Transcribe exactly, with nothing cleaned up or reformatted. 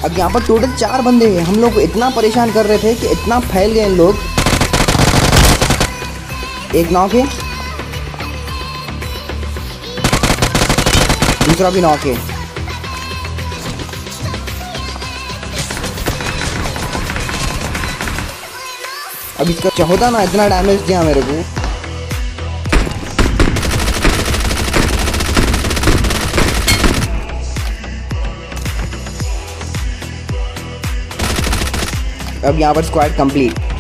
अब यहाँ पर टोटल चार बंदे हैं। हम लोग को इतना परेशान कर रहे थे कि इतना फैल गए इन लोग। एक नॉक है, दूसरा भी नॉक है। अब इसका चौदह ना इतना डैमेज दिया मेरे को। अब यहाँ पर स्क्वाड कंप्लीट।